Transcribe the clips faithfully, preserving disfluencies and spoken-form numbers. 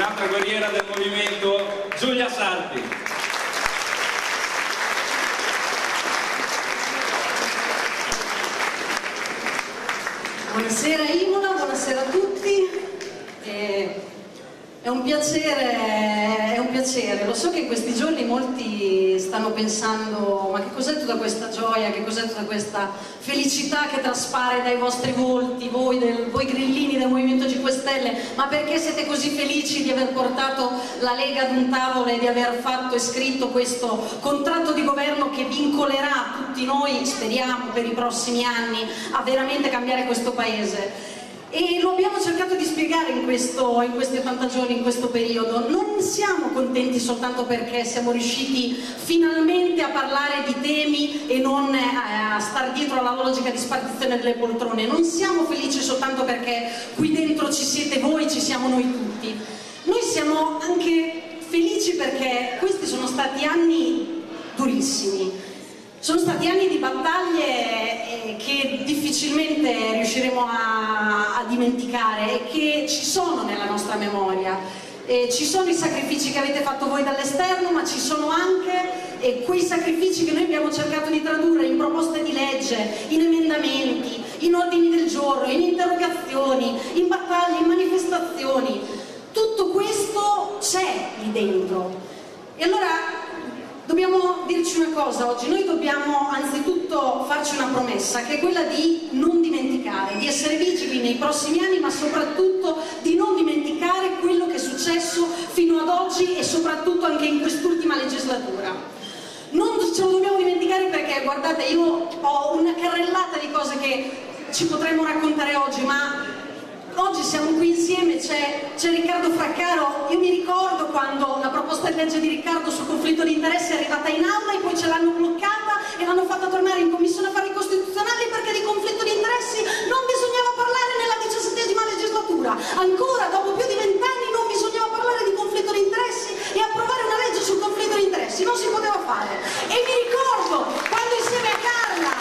un'altra guerriera del movimento, Giulia Sarti. Buonasera Imola, buonasera a tutti. Eh, è un piacere, è un piacere. Lo so che in questi giorni molti stanno pensando: ma che cos'è tutta questa gioia, che cos'è tutta questa felicità che traspare dai vostri volti, voi, del, voi grillini del Movimento cinque Stelle, ma perché siete così felici di aver portato la Lega ad un tavolo e di aver fatto e scritto questo contratto di governo che vincolerà tutti noi, speriamo, per i prossimi anni a veramente cambiare questo Paese? E lo abbiamo cercato di spiegare in, questo, in questi ottanta giorni, in questo periodo. Non siamo contenti soltanto perché siamo riusciti finalmente a parlare di temi e non a star dietro alla logica di spartizione delle poltrone. Non siamo felici soltanto perché qui dentro ci siete voi, ci siamo noi tutti. Noi siamo anche felici perché questi sono stati anni durissimi. Sono stati anni di battaglie che difficilmente riusciremo a, a dimenticare e che ci sono nella nostra memoria. E ci sono i sacrifici che avete fatto voi dall'esterno, ma ci sono anche e quei sacrifici che noi abbiamo cercato di tradurre in proposte di legge, in emendamenti, in ordini del giorno, in interrogazioni, in battaglie, in manifestazioni. Tutto questo c'è lì dentro. E allora dobbiamo dirci una cosa oggi: noi dobbiamo anzitutto farci una promessa, che è quella di non dimenticare, di essere vigili nei prossimi anni, ma soprattutto di non dimenticare quello che è successo fino ad oggi e soprattutto anche in quest'ultima legislatura. Non ce lo dobbiamo dimenticare perché, guardate, io ho una carrellata di cose che ci potremmo raccontare oggi, ma oggi siamo qui insieme, c'è Riccardo Fraccaro. Io mi ricordo quando la proposta di legge di Riccardo sul conflitto di interessi è arrivata in aula e poi ce l'hanno bloccata e l'hanno fatta tornare in Commissione Affari Costituzionali perché di conflitto di interessi non bisognava parlare nella diciassettesima legislatura. Ancora, dopo più di vent'anni, non bisognava parlare di conflitto di interessi e approvare una legge sul conflitto di interessi, non si poteva fare. E mi ricordo quando insieme a Carla,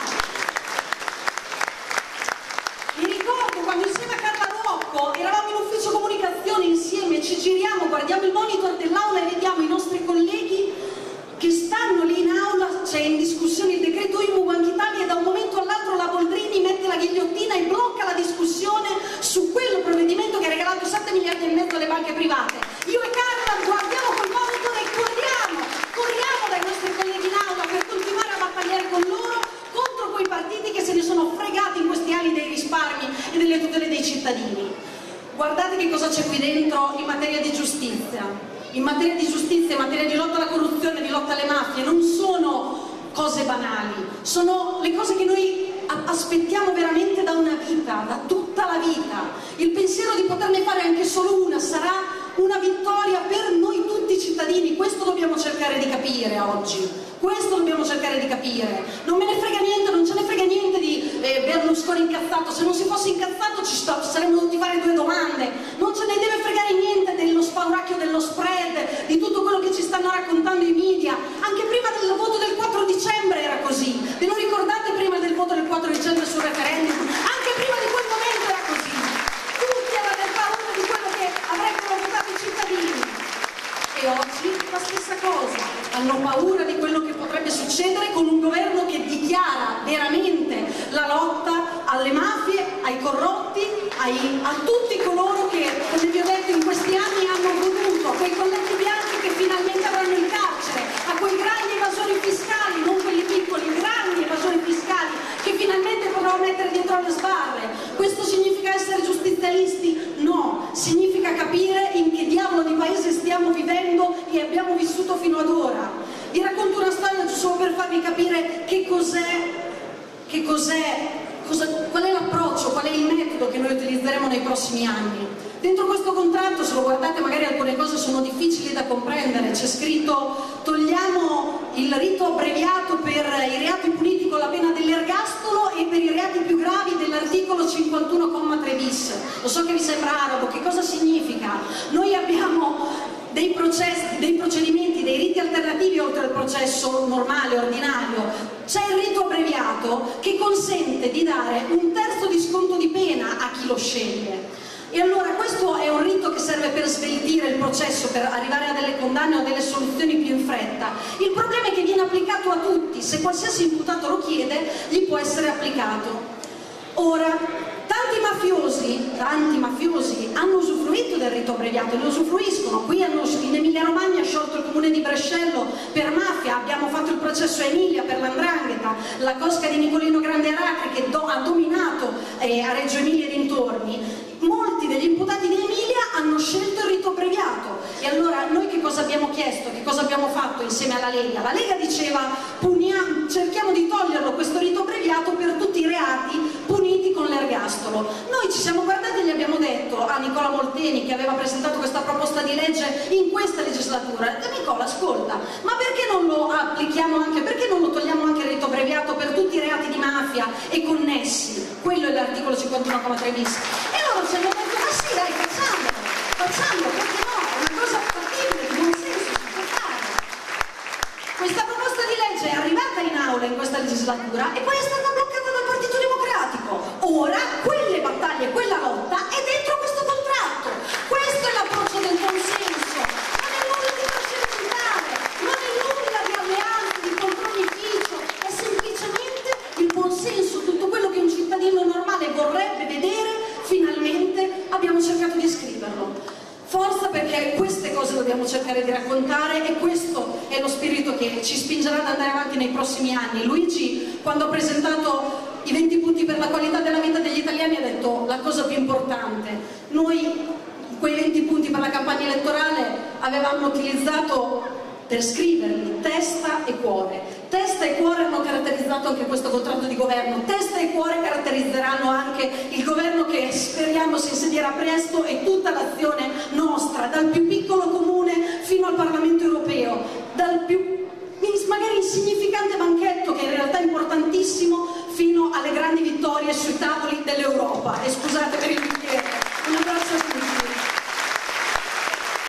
mi ricordo quando insieme a Carla eravamo in ufficio comunicazione insieme, ci giriamo, guardiamo il monitor dell'aula e vediamo i nostri colleghi che stanno lì in aula, c'è in discussione il decreto I M U Banca Italia e da un momento all'altro la Boldrini mette la ghigliottina e blocca la discussione su quello provvedimento che ha regalato sette miliardi e mezzo alle banche private. Io e Carla guardiamo col monitor e corriamo, corriamo dai nostri colleghi in aula per continuare a battagliare con loro contro quei partiti che se ne sono fregati in questi anni dei risparmi e delle tutele dei cittadini. Guardate che cosa c'è qui dentro in materia di giustizia. In materia di giustizia, in materia di lotta alla corruzione, di lotta alle mafie, non sono cose banali, sono le cose che noi aspettiamo veramente da una vita, da tutta la vita. Il pensiero di poterne fare anche solo una sarà una vittoria per noi tutti cittadini. Questo dobbiamo cercare di capire oggi, questo dobbiamo cercare di capire. Non me ne frega niente, non ce ne frega niente di eh, Berlusconi incazzato. Se non si fosse incazzato ci sto, saremmo dovuti fare due domande. Non ce ne deve fregare niente dello spauracchio dello spread, di tutto quello che ci stanno raccontando i media. Anche prima del voto del quattro dicembre era così. Ve lo ricordate prima del voto del quattro dicembre sul referendum? Anche prima di quel momento era così. Tutti avevano paura di quello che avrebbero votato i cittadini. E oggi la stessa cosa. Hanno paura di quello che potrebbe succedere con un governo che dichiara veramente la lotta alle mafie, ai corrotti, ai, a tutti coloro che, come vi ho detto, in questi anni hanno goduto, a quei colletti bianchi che finalmente avranno il carcere, a quei grandi evasori fiscali, non quelli piccoli, grandi evasori fiscali che finalmente potranno mettere dietro le sbarre. Questo significa essere giustizialisti? No, significa capire in che diavolo di paese stiamo vivendo e abbiamo vissuto fino ad ora. Vi racconto una storia solo per farvi capire che cos'è, che cos'è, cosa, qual è l'approccio, qual è il metodo che noi utilizzeremo nei prossimi anni. Dentro questo contratto, se lo guardate, magari alcune cose sono difficili da comprendere. C'è scritto: togliamo il rito abbreviato per i reati puniti con la pena dell'ergastolo e per i reati più gravi dell'articolo cinquantuno comma tre bis. Lo so che vi sembra arabo, che cosa significa? Noi abbiamo dei processi, dei procedimenti, dei riti alternativi oltre al processo normale, ordinario. C'è il rito abbreviato che consente di dare un terzo di sconto di pena a chi lo sceglie. E allora questo è un rito che serve per sveltire il processo processo per arrivare a delle condanne o a delle soluzioni più in fretta. Il problema è che viene applicato a tutti, se qualsiasi imputato lo chiede gli può essere applicato. Ora, tanti mafiosi, tanti mafiosi hanno usufruito del rito abbreviato, ne usufruiscono. Qui hanno, in Emilia Romagna ha sciolto il comune di Brescello per mafia, abbiamo fatto il processo a Emilia per l'Andrangheta, la cosca di Nicolino Grande Aracri che do, ha dominato eh, a Reggio Emilia e dintorni. Molti degli imputati di Emilia hanno scelto il rito abbreviato e allora noi che cosa abbiamo chiesto, che cosa abbiamo fatto insieme alla Lega? La Lega diceva puniamo, cerchiamo di toglierlo questo rito abbreviato per tutti i reati puniti con l'ergastolo. Noi ci siamo guardati e gli abbiamo detto a Nicola Molteni, che aveva presentato questa proposta di legge in questa legislatura: Nicola, ascolta, ma perché non lo applichiamo anche, perché non lo togliamo anche il rito abbreviato per tutti i reati di mafia e connessi? Quello è l'articolo cinquantuno comma tre bis. E loro ci hanno detto: ma sì, dai, facciamolo, facciamolo, perché no? È una cosa fattibile, di buon senso, si può fare. Questa proposta di legge è arrivata in aula in questa legislatura e poi è stata bloccata dal Partito Democratico. Ora quelle battaglie, quella lotta è dentro questo contratto. Questo è l'approccio del consenso. Non è nulla di procedurale, non è nulla di alleanze, di controllificio, è semplicemente il buonsenso, tutto quello che un cittadino normale vorrebbe vedere. Finalmente abbiamo cercato di scriverlo. Forza, perché queste cose dobbiamo cercare di raccontare e questo è lo spirito che ci spingerà ad andare avanti nei prossimi anni. Luigi, quando ha presentato i venti punti per la qualità della vita degli italiani, ha detto la cosa più importante. Noi quei venti punti per la campagna elettorale avevamo utilizzato per scriverli testa e cuore. Testa e cuore hanno caratterizzato anche questo contratto di governo, testa e cuore caratterizzeranno anche il governo che speriamo si insedierà presto e tutta l'azione nostra, dal più piccolo comune fino al Parlamento europeo, dal più magari insignificante banchetto che in realtà è importantissimo fino alle grandi vittorie sui tavoli dell'Europa. E scusate